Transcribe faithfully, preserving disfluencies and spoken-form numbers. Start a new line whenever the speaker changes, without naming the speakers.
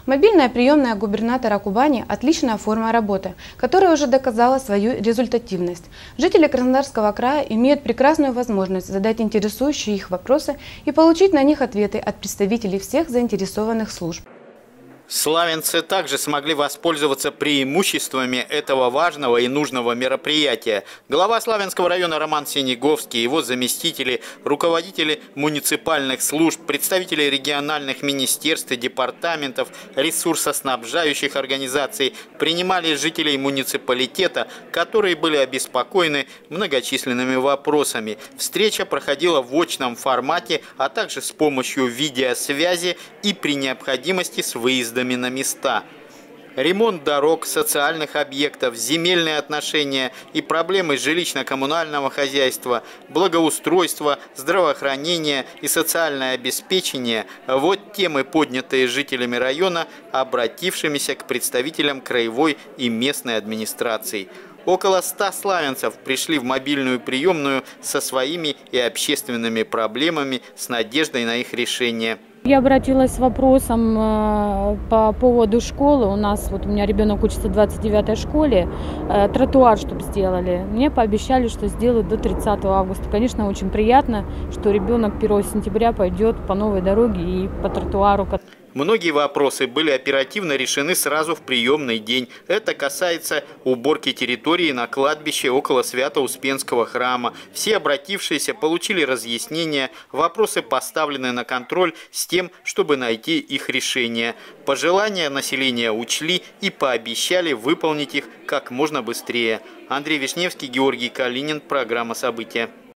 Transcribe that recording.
Мобильная приемная губернатора Кубани – отличная форма работы, которая уже доказала свою результативность. Жители Краснодарского края имеют прекрасную возможность задать интересующие их вопросы и получить на них ответы от представителей всех заинтересованных служб.
Славянцы также смогли воспользоваться преимуществами этого важного и нужного мероприятия. Глава Славянского района Роман Синеговский, его заместители, руководители муниципальных служб, представители региональных министерств и департаментов, ресурсоснабжающих организаций принимали жителей муниципалитета, которые были обеспокоены многочисленными вопросами. Встреча проходила в очном формате, а также с помощью видеосвязи и при необходимости с выездом на места. Ремонт дорог, социальных объектов, земельные отношения и проблемы жилищно-коммунального хозяйства, благоустройства, здравоохранения и социальное обеспечение – вот темы, поднятые жителями района, обратившимися к представителям краевой и местной администраций. Около ста славянцев пришли в мобильную приемную со своими и общественными проблемами с надеждой на их решение.
Я обратилась с вопросом по поводу школы. У нас, вот у меня ребенок учится в двадцать девятой школе, тротуар, чтобы сделали. Мне пообещали, что сделают до тридцатого августа. Конечно, очень приятно, что ребенок первого сентября пойдет по новой дороге и по тротуару.
Многие вопросы были оперативно решены сразу в приемный день. Это касается уборки территории на кладбище около Свято-Успенского храма. Все обратившиеся получили разъяснения, вопросы поставлены на контроль с тем, чтобы найти их решение. Пожелания населения учли и пообещали выполнить их как можно быстрее. Андрей Вишневский, Георгий Калинин. Программа «События».